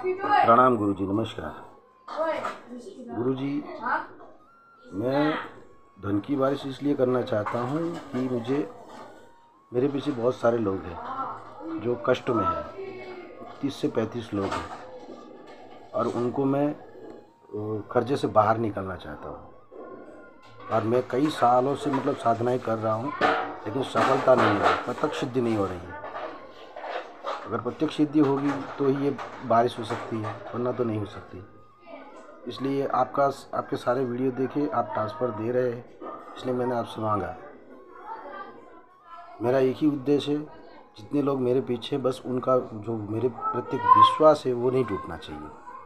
प्रणाम गुरुजी, नमस्कार। गुरुजी, मैं धन की बारिश इसलिए करना चाहता हूँ कि मेरे पीछे बहुत सारे लोग हैं जो कष्ट में हैं। 30 से 35 लोग हैं और उनको मैं कर्जे से बाहर निकलना चाहता हूँ। और मैं कई सालों से साधनाएं कर रहा हूँ, लेकिन सफलता नहीं हो रही, प्रत्यक्ष सिद्धि नहीं हो रही है। अगर प्रत्यक्ष सिद्धि होगी तो ही ये बारिश हो सकती है, वरना तो नहीं हो सकती। इसलिए आपके सारे वीडियो देखे, आप ट्रांसफ़र दे रहे हैं, इसलिए मैंने आपसे मांगा। मेरा एक ही उद्देश्य है, जितने लोग मेरे पीछे, बस उनका जो मेरे प्रति विश्वास है वो नहीं टूटना चाहिए।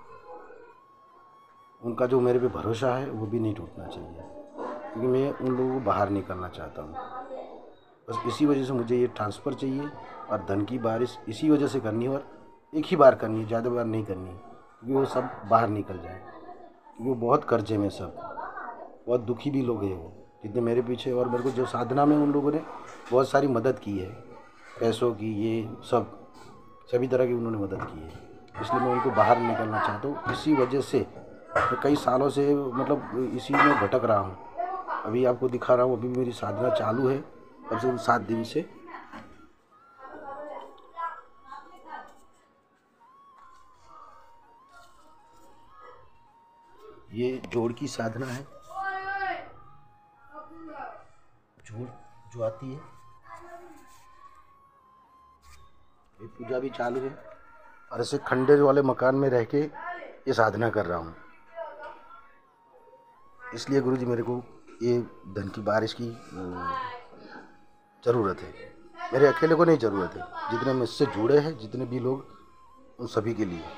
उनका जो मेरे पे भरोसा है वो भी नहीं टूटना चाहिए, क्योंकि मैं उन लोगों को बाहर निकालना चाहता हूँ। बस इसी वजह से मुझे ये ट्रांसफ़र चाहिए और धन की बारिश इसी वजह से करनी है, और एक ही बार करनी है, ज़्यादा बार नहीं करनी है, क्योंकि वो सब बाहर निकल जाए। क्योंकि वो बहुत कर्जे में, सब बहुत दुखी भी लोग हैं वो, जितने मेरे पीछे। और मेरे को जो साधना में उन लोगों ने बहुत सारी मदद की है, पैसों की, ये सभी तरह की उन्होंने मदद की है। इसलिए मैं उनको बाहर निकलना चाहता हूँ। इसी वजह से मैं कई सालों से इसी में भटक रहा हूँ। अभी आपको दिखा रहा हूँ, अभी मेरी साधना चालू है कम से कम 7 दिन से। ये जोड़ की साधना है, जोड़ जो आती है, ये पूजा भी चालू है। और ऐसे खंडर वाले मकान में रह के ये साधना कर रहा हूँ। इसलिए गुरुजी, मेरे को ये धन की बारिश की ज़रूरत है। मेरे अकेले को नहीं ज़रूरत है, जितने मुझसे जुड़े हैं, जितने भी लोग, उन सभी के लिए।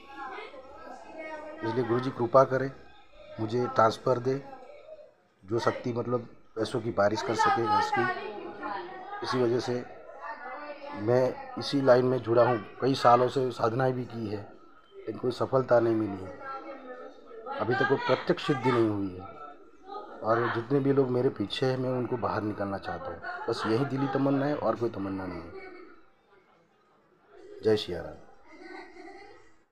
इसलिए गुरुजी कृपा करें, मुझे ट्रांसफ़र दे, जो शक्ति पैसों की बारिश कर सके इसकी। इसी वजह से मैं इसी लाइन में जुड़ा हूँ। कई सालों से साधनाएं भी की है, लेकिन कोई सफलता नहीं मिली है। अभी तक कोई प्रत्यक्ष सिद्धि नहीं हुई है। और जितने भी लोग मेरे पीछे हैं, मैं उनको बाहर निकालना चाहता हूँ। बस यही दिली तमन्ना है, और कोई तमन्ना नहीं है। जय सिया राम।